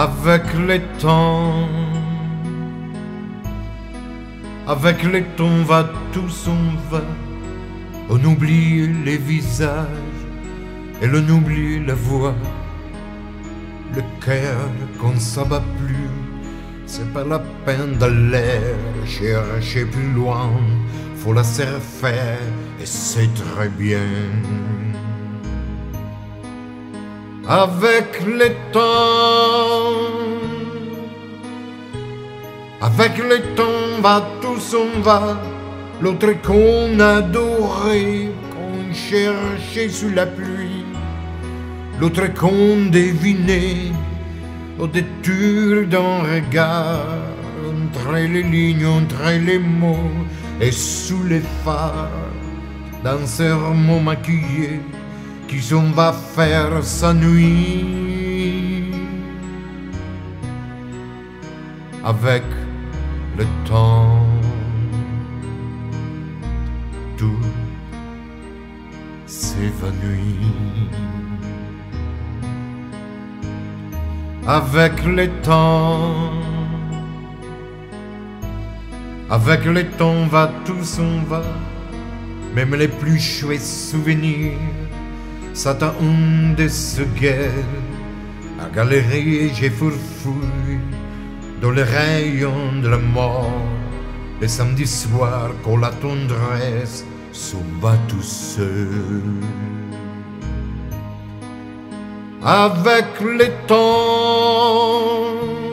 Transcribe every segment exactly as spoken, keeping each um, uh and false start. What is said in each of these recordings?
avec le temps. Avec le temps va, tout s'en va. On oublie les visages et l'on oublie la voix. Le cœur, quand ça va plus, c'est pas la peine d'aller chercher plus loin. Faut la laisser faire et c'est très bien. Avec le temps, avec le temps va, tout s'en va. L'autre qu'on adorait, qu'on cherchait sous la pluie, l'autre qu'on devinait au détour d'un regard, entre les lignes, entre les mots et sous les phares d'un serment maquillé qui s'en va faire sa nuit. Avec le temps, tout s'évanouit. Avec le temps, avec le temps va, tout s'en va. Même les plus chouettes souvenirs s'attendent de ce guerre. À galerie, j'ai fourfouillé dans les rayons de la mort. Le samedi soir, quand la tendresse s'en va tout seul. Avec le temps,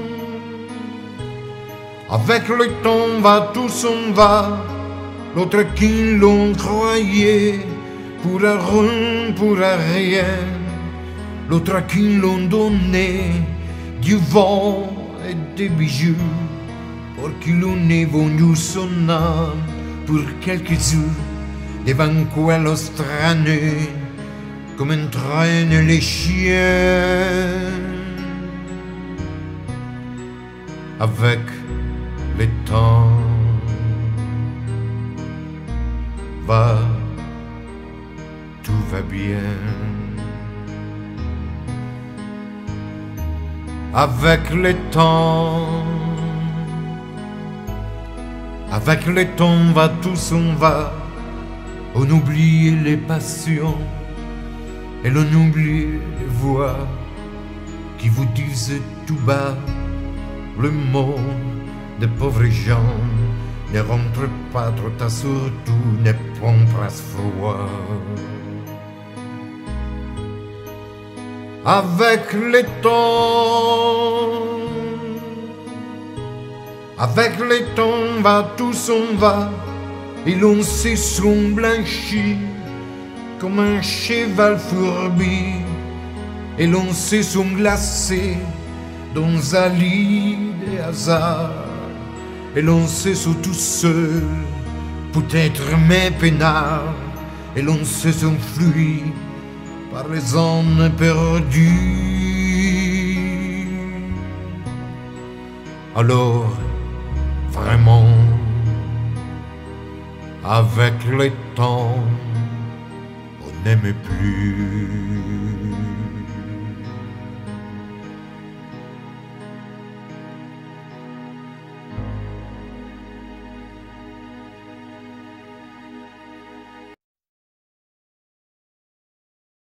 avec le temps va, tout s'en va. L'autre qui l'on croyait pour un rond, pour un rien. L'autre qui l'on donnait du vent et des bijoux, pour qui l'on est venu son âme pour quelques jours, devant quoi l'on traîne comme entraînent les chiens. Avec le temps va, tout va bien. Avec le temps, avec le temps va, tout s'en va. On oublie les passions et l'on oublie les voix qui vous disent tout bas le mot de pauvres gens. Ne rentre pas trop tard, surtout ne prends pas froid. Avec le temps, avec le temps va, tout s'en va. Et l'on se sont blanchis comme un cheval fourbi, et l'on se sont glacés dans un lit de hasard, et l'on se sont tout seul, peut-être mes peinards, et l'on se sont fui par les zones perdues. Alors, vraiment, avec le temps, on n'aime plus.